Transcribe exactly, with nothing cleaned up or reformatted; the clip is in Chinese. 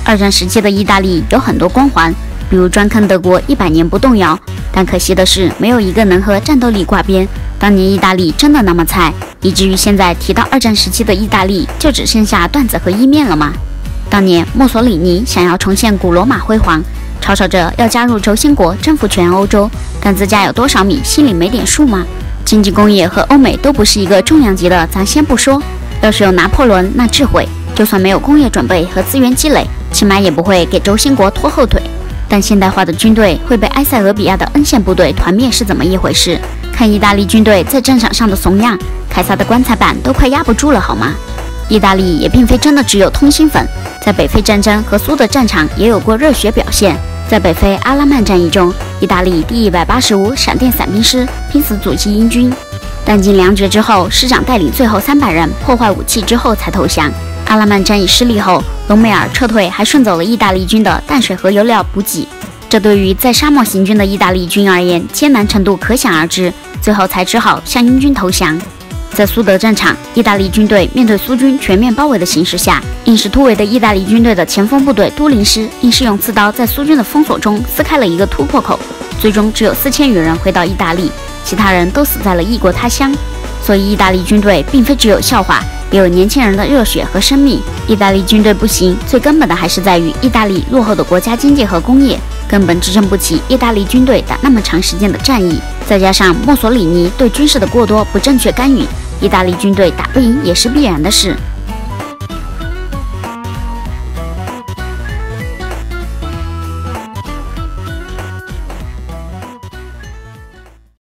二战时期的意大利有很多光环，比如专坑德国一百年不动摇，但可惜的是，没有一个能和战斗力挂边。当年意大利真的那么菜，以至于现在提到二战时期的意大利，就只剩下段子和意面了吗？当年墨索里尼想要重现古罗马辉煌，吵吵着要加入轴心国征服全欧洲，但自家有多少米，心里没点数吗？经济工业和欧美都不是一个重量级的，咱先不说。要是有拿破仑那智慧，就算没有工业准备和资源积累，起码也不会给轴心国拖后腿。但现代化的军队会被埃塞俄比亚的恩县部队团灭是怎么一回事？看意大利军队在战场上的怂样，凯撒的棺材板都快压不住了好吗？意大利也并非真的只有通心粉，在北非战争和苏德战场也有过热血表现。在北非阿拉曼战役中，意大利第一百八十五闪电伞兵师拼死阻击英军，弹尽粮绝之后，师长带领最后三百人破坏武器之后才投降。阿拉曼战役失利后，隆美尔撤退，还顺走了意大利军的淡水和油料补给。这对于在沙漠行军的意大利军而言，艰难程度可想而知，最后才只好向英军投降。在苏德战场，意大利军队面对苏军全面包围的形势下，硬是突围的意大利军队的前锋部队都灵师硬是用刺刀在苏军的封锁中撕开了一个突破口，最终只有四千余人回到意大利，其他人都死在了异国他乡。所以意大利军队并非只有笑话，也有年轻人的热血和生命。意大利军队不行，最根本的还是在于意大利落后的国家经济和工业根本支撑不起意大利军队打那么长时间的战役，再加上墨索里尼对军事的过多不正确干预，意大利军队打不赢也是必然的事。